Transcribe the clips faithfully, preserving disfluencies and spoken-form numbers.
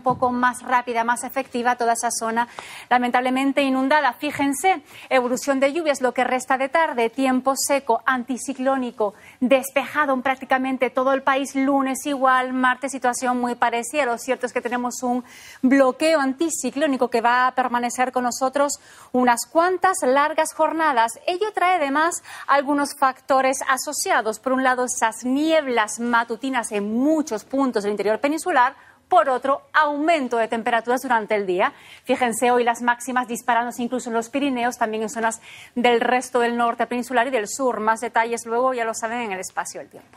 un poco más rápida, más efectiva toda esa zona lamentablemente inundada. Fíjense, evolución de lluvias lo que resta de tarde, tiempo seco, anticiclónico, despejado en prácticamente todo el país, lunes igual, martes situación muy parecida. Lo cierto es que tenemos un bloqueo anticiclónico que va a permanecer con nosotros unas cuantas largas jornadas. Ello trae además algunos factores asociados. Por un lado, esas nieblas matutinas en muchos puntos del interior peninsular. Por otro, aumento de temperaturas durante el día. Fíjense, hoy las máximas disparándose incluso en los Pirineos, también en zonas del resto del norte peninsular y del sur. Más detalles luego, ya lo saben, en el espacio del tiempo.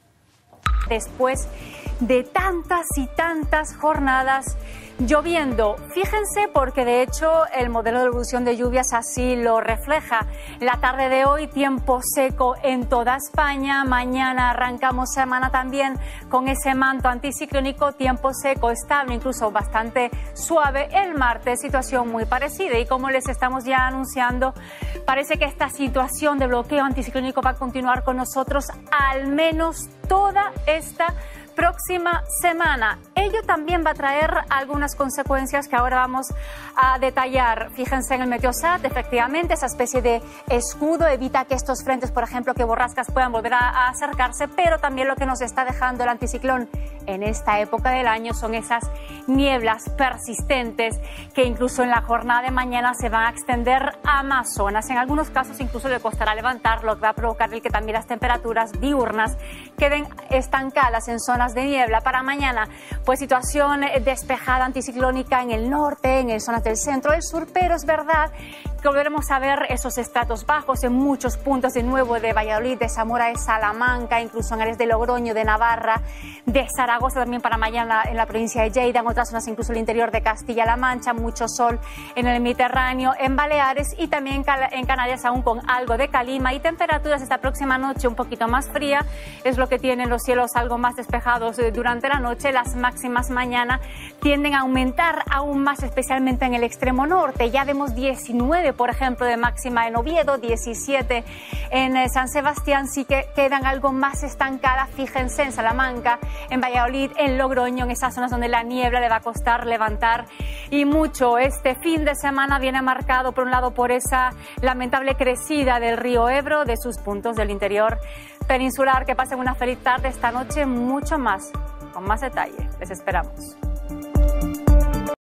Después de tantas y tantas jornadas lloviendo, fíjense porque de hecho el modelo de evolución de lluvias así lo refleja. La tarde de hoy tiempo seco en toda España, mañana arrancamos semana también con ese manto anticiclónico, tiempo seco, estable, incluso bastante suave. El martes situación muy parecida y como les estamos ya anunciando, parece que esta situación de bloqueo anticiclónico va a continuar con nosotros al menos toda esta próxima semana. Ello también va a traer algunas consecuencias que ahora vamos a detallar. Fíjense en el Meteosat, efectivamente, esa especie de escudo evita que estos frentes, por ejemplo, que borrascas puedan volver a, a acercarse, pero también lo que nos está dejando el anticiclón en esta época del año son esas nieblas persistentes que incluso en la jornada de mañana se van a extender a más zonas. En algunos casos incluso le costará levantar, lo que va a provocar el que también las temperaturas diurnas queden estancadas en zonas de niebla. Para mañana, pues situación despejada anticiclónica en el norte, en zonas del centro, del sur, pero es verdad que volveremos a ver esos estratos bajos en muchos puntos de nuevo de Valladolid, de Zamora, de Salamanca, incluso en áreas de Logroño, de Navarra, de Zaragoza también para mañana en la provincia de Lleida, en otras zonas incluso el interior de Castilla-La Mancha, mucho sol en el Mediterráneo, en Baleares y también en Canarias aún con algo de calima y temperaturas esta próxima noche un poquito más fría, es lo que tienen los cielos algo más despejados durante la noche. Las máximas mañana tienden a aumentar aún más, especialmente en el extremo norte. Ya vemos diecinueve, por ejemplo, de máxima en Oviedo, diecisiete en San Sebastián, sí que quedan algo más estancadas. Fíjense en Salamanca, en Valladolid, en Logroño, en esas zonas donde la niebla le va a costar levantar y mucho. Este fin de semana viene marcado, por un lado, por esa lamentable crecida del río Ebro, de sus puntos del interior peninsular. Que pasen una feliz tarde esta noche, mucho más, con más detalle. Les esperamos.